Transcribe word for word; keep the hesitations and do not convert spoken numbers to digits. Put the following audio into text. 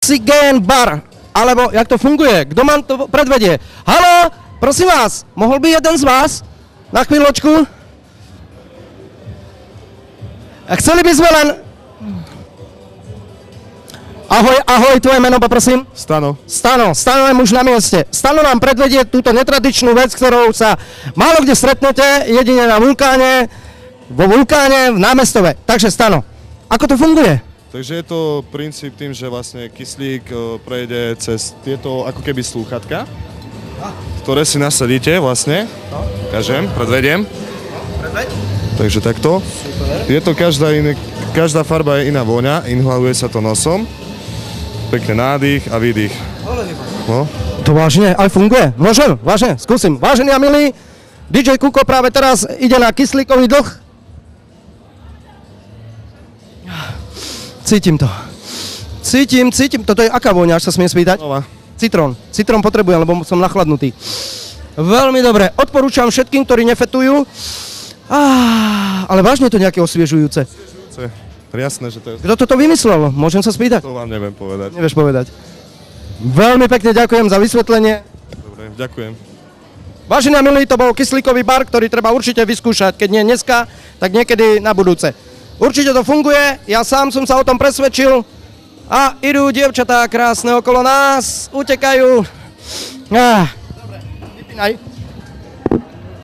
Oxygen bar, alebo jak to funguje, kdo mám to predvedie? Haló, prosím vás, mohl by jeden z vás na chvíľočku? A chceli by sme len... Ahoj, ahoj, tvoje meno poprosím? Stano. Stano, Stano je muž na mieste. Stano nám predvedie túto netradičnú vec, ktorou sa málo kde stretnete, jedine na vulkáne, vo vulkáne v Námestove. Takže Stano, ako to funguje? Takže je to princíp tým, že vlastne kyslík prejde cez tieto ako keby slúchatka, ktoré si nasadíte vlastne. Kažem, predvediem. Predveď. Takže takto. Je to každá, iné, každá farba je iná vôňa, inhaluje sa to nosom. Pekne nádych a výdych. No. To vážne aj funguje? Môžem? Vážne? Skúsim. Vážený a milý, dý džej Kuko práve teraz ide na kyslíkový dlh. Cítim to. Cítim, cítim. Toto je aká vôňa, až sa smiem spýtať? Nová. Citrón. Citrón potrebujem, lebo som nachladnutý. Veľmi dobre. Odporúčam všetkým, ktorí nefetujú. Ah, ale vážne to nejaké osviežujúce. Osviežujúce. Jasné, že to je... Kto toto vymyslel? Môžem sa spýtať? To vám neviem povedať. Nevieš povedať. Veľmi pekne ďakujem za vysvetlenie. Dobre, ďakujem. Vážený a milí, to bol kyslíkový bar, ktorý treba určite vyskúšať. Keď nie dneska, tak niekedy na budúce. Určite to funguje, ja sám som sa o tom presvedčil. A idú dievčatá krásne okolo nás, utekajú. Ah. Dobre, vypínaj.